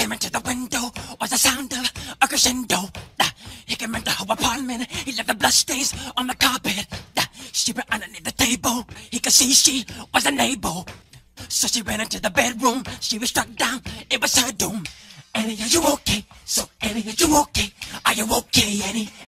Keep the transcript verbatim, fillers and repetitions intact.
came into the window was the sound of a crescendo. Uh, he came into her apartment. He left the bloodstains on the carpet. Uh, she went underneath the table. He could see she was a neighbor. So she ran into the bedroom. She was struck down. It was her doom. Annie, are you okay? So Annie, are you okay? Are you okay, Annie?